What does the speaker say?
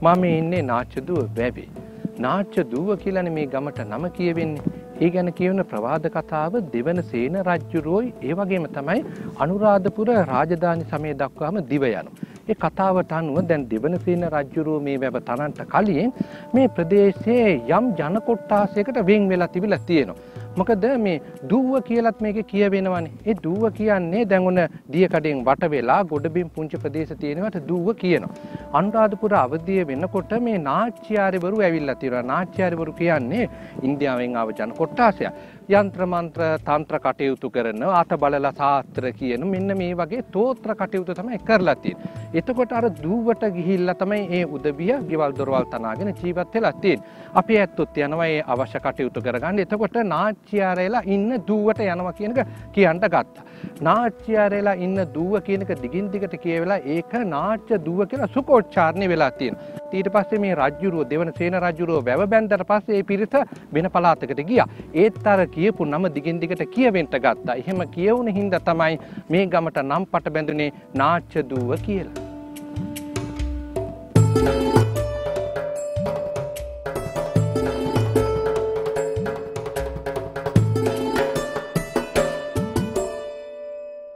මම ඉන්නේ නාච්චදුව වැවේ. නාච්චදුව කියලානේ මේ ගමට නම කියවෙන්නේ. ඒ ගැන කියවන ප්‍රවාද කතාව දෙවනසේන රජුරෝයි ඒ වගේම තමයි අනුරාධපුර රාජධානි සමය දක්වාම දිව යනවා. ඒ කතාවට අනුව දැන් දෙවනසේන රජුරෝ මේ වැව තනන්ට කලින් මේ ප්‍රදේශයේ යම් ජන කොට්ටාසයකට වෙන් වෙලා තිබිලා තියෙනවා. මොකද මේ දුව්ව කියලත් මේකේ කියවෙනවනේ. ඒ දුව්ව කියන්නේ දැන් ඔන්න දියකඩෙන් වට වෙලා ගොඩබිම් පුංචි ප්‍රදේශ තියෙනවට දුව්ව කියනවා. අනුරාධපුර අවධිය වෙනකොට මේ නාට්‍යාරවරු ඇවිල්ලා තියෙනවා. නාට්‍යාරවරු කියන්නේ ඉන්දියාවෙන් ආව ජන කොට්ටාසයක්. යන්ත්‍ර මන්ත්‍ර තන්ත්‍ර කටයුතු කරන අත බලලා ශාස්ත්‍ර කියන මෙන්න මේ වගේ තෝත්‍ර කටයුතු තමයි කරලා තියෙන්නේ. එතකොට අර දුව්වට ගිහිල්ලා තමයි මේ උදවිය ගෙවල් දොරවල් තනාගෙන ජීවත් වෙලා තියෙන්නේ. අපි ඇත්තොත් යනවා මේ අවශ්‍ය කටයුතු කරගන්න. එතකොට නාට්‍යාරයලා ඉන්න දුව්වට යනවා කියන එක කියන්න ගත්තා. නාට්‍යාරයලා ඉන්න දුව්ව කියන එක දිගින් දිගට කියවෙලා ඒක නාට්‍ය දුව්ව කියලා සුකෝච්චාරණය වෙලා තියෙනවා. ඊට පස්සේ මේ රජුරෝ දෙවනසේන රජුරෝ වැව බැන්දට පස්සේ මේ පිරිස වෙන පළාතකට ගියා. ඒත් අර කියපු නම දිගින් දිගට කියවෙන්න ගත්තා. එහෙම කියවුන හින්දා තමයි මේ ගමට නම් පට බැඳුනේ නාච්චදුව කියලා.